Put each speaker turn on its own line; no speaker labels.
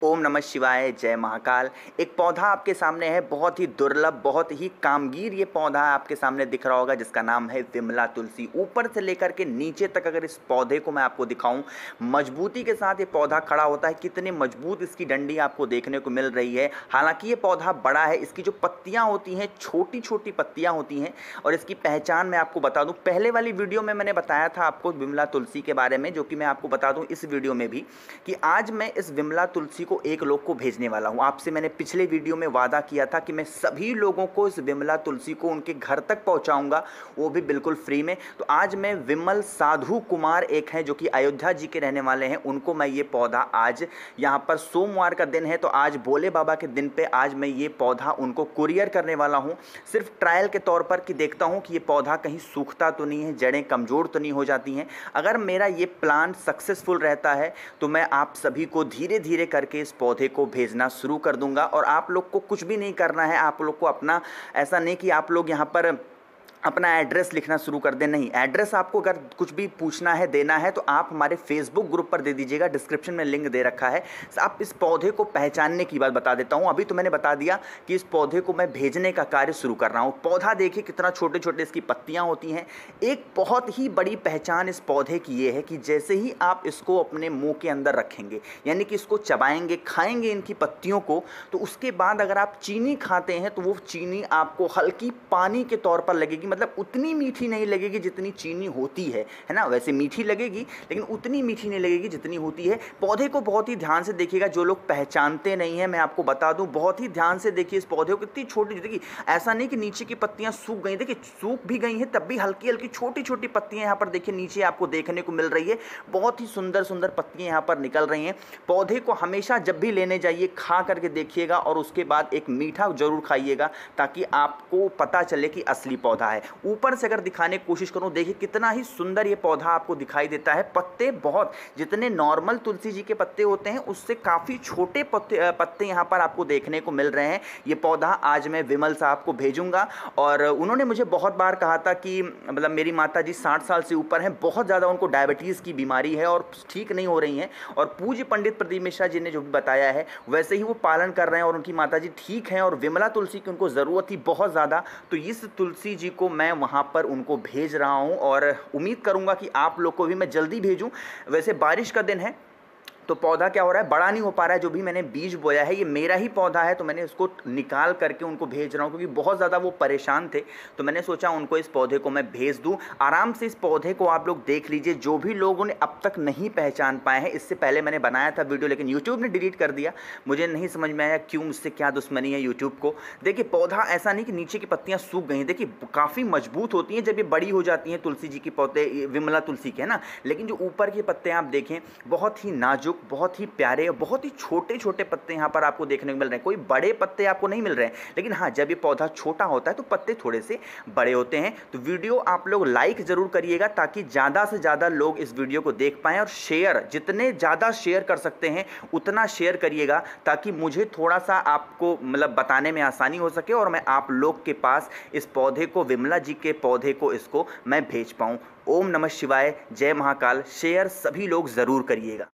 ओम नमः शिवाय, जय महाकाल। एक पौधा आपके सामने है, बहुत ही दुर्लभ, बहुत ही कामगीर ये पौधा आपके सामने दिख रहा होगा, जिसका नाम है विमला तुलसी। ऊपर से लेकर के नीचे तक अगर इस पौधे को मैं आपको दिखाऊं, मजबूती के साथ ये पौधा खड़ा होता है। कितनी मजबूत इसकी डंडी आपको देखने को मिल रही है। हालांकि ये पौधा बड़ा है, इसकी जो पत्तियां होती हैं छोटी छोटी पत्तियां होती हैं। और इसकी पहचान मैं आपको बता दूं, पहले वाली वीडियो में मैंने बताया था आपको विमला तुलसी के बारे में, जो कि मैं आपको बता दूं इस वीडियो में भी, कि आज मैं इस विमला तुलसी को एक लोग को भेजने वाला हूं। आपसे मैंने पिछले वीडियो में वादा किया था कि मैं सभी लोगों को इस विमला तुलसी को उनके घर तक पहुंचाऊंगा, वो भी बिल्कुल फ्री में। तो आज मैं विमल साधु कुमार एक हैं जो कि अयोध्या जी के रहने वाले हैं, उनको मैं ये पौधा आज यहाँ पर सोमवार का दिन है, तो आज भोले बाबा के दिन पे आज मैं ये पौधा उनको कुरियर करने वाला हूँ, सिर्फ ट्रायल के तौर पर, कि देखता हूँ कि ये पौधा कहीं सूखता तो नहीं है, जड़ें कमज़ोर तो नहीं हो जाती हैं। अगर मेरा ये प्लान सक्सेसफुल रहता है तो मैं आप सभी को धीरे धीरे करके इस पौधे को भेजना शुरू कर दूंगा। और आप लोग को कुछ भी नहीं करना है, आप लोग को अपना, ऐसा नहीं कि आप लोग यहाँ पर अपना एड्रेस लिखना शुरू कर दें, नहीं। एड्रेस आपको अगर कुछ भी पूछना है, देना है, तो आप हमारे फेसबुक ग्रुप पर दे दीजिएगा, डिस्क्रिप्शन में लिंक दे रखा है। आप इस पौधे को पहचानने की बात बता देता हूँ। अभी तो मैंने बता दिया कि इस पौधे को मैं भेजने का कार्य शुरू कर रहा हूँ। पौधा देखिए कितना छोटे छोटे इसकी पत्तियाँ होती हैं। एक बहुत ही बड़ी पहचान इस पौधे की ये है कि जैसे ही आप इसको अपने मुँह के अंदर रखेंगे, यानी कि इसको चबाएंगे, खाएंगे इनकी पत्तियों को, तो उसके बाद अगर आप चीनी खाते हैं तो वो चीनी आपको हल्की पानी के तौर पर लगेगी। मतलब उतनी मीठी नहीं लगेगी जितनी चीनी होती है ना। वैसे मीठी लगेगी लेकिन उतनी मीठी नहीं लगेगी जितनी होती है। पौधे को बहुत ही ध्यान से देखिएगा, जो लोग पहचानते नहीं हैं मैं आपको बता दूं, बहुत ही ध्यान से देखिए इस पौधे को। कितनी छोटी, देखिए ऐसा नहीं कि नीचे की पत्तियां सूख गई, देखिए सूख भी गई हैं तब भी हल्की हल्की छोटी छोटी पत्तियां यहाँ पर देखिए नीचे आपको देखने को मिल रही है। बहुत ही सुंदर सुंदर पत्तियां यहाँ पर निकल रही हैं। पौधे को हमेशा जब भी लेने जाइए खा करके देखिएगा, और उसके बाद एक मीठा जरूर खाइएगा, ताकि आपको पता चले कि असली पौधा है। ऊपर से अगर दिखाने की कोशिश करूं, देखिए कितना ही सुंदर ये पौधा आपको दिखाई देता है। पत्ते बहुत, जितने नॉर्मल तुलसी जी के पत्ते होते हैं उससे काफ़ी छोटे पत्ते यहाँ पर आपको देखने को मिल रहे हैं। ये पौधा आज मैं विमल साहब को भेजूंगा। और उन्होंने मुझे बहुत बार कहा था कि मतलब मेरी माता जी 60 साल से ऊपर हैं, बहुत ज़्यादा उनको डायबिटीज़ की बीमारी है और ठीक नहीं हो रही हैं। और पूज्य पंडित प्रदीप मिश्रा जी ने जो भी बताया है वैसे ही वो पालन कर रहे हैं और उनकी माता जी ठीक हैं। और विमला तुलसी की उनको ज़रूरत थी बहुत ज़्यादा, तो इस तुलसी जी को मैं वहाँ पर उनको भेज रहा हूँ। और उम्मीद करूँगा कि आप लोग को भी मैं जल्दी भेजूँ। वैसे बारिश का दिन है तो पौधा क्या हो रहा है, बड़ा नहीं हो पा रहा है। जो भी मैंने बीज बोया है ये मेरा ही पौधा है, तो मैंने इसको निकाल करके उनको भेज रहा हूँ, क्योंकि बहुत ज़्यादा वो परेशान थे। तो मैंने सोचा उनको इस पौधे को मैं भेज दूँ। आराम से इस पौधे को आप लोग देख लीजिए। जो भी लोगों ने अब तक नहीं पहचान पाए हैं, इससे पहले मैंने बनाया था वीडियो लेकिन यूट्यूब ने डिलीट कर दिया। मुझे नहीं समझ में आया क्यों, मुझसे क्या दुश्मनी है यूट्यूब को। देखिए पौधा ऐसा नहीं कि नीचे की पत्तियाँ सूख गई, देखिए काफ़ी मजबूत होती हैं जब ये बड़ी हो जाती हैं तुलसी जी की पौधे, विमला तुलसी के, है ना। लेकिन जो ऊपर के पत्ते आप देखें बहुत ही नाजुक, बहुत ही प्यारे, बहुत ही छोटे छोटे पत्ते यहाँ पर आपको देखने को मिल रहे हैं। कोई बड़े पत्ते आपको नहीं मिल रहे हैं, लेकिन हाँ जब ये पौधा छोटा होता है तो पत्ते थोड़े से बड़े होते हैं। तो वीडियो आप लोग लाइक ज़रूर करिएगा, ताकि ज़्यादा से ज़्यादा लोग इस वीडियो को देख पाएँ। और शेयर, जितने ज़्यादा शेयर कर सकते हैं उतना शेयर करिएगा, ताकि मुझे थोड़ा सा आपको मतलब बताने में आसानी हो सके और मैं आप लोग के पास इस पौधे को, विमला जी के पौधे को, इसको मैं भेज पाऊँ। ओम नमः शिवाय, जय महाकाल। शेयर सभी लोग ज़रूर करिएगा।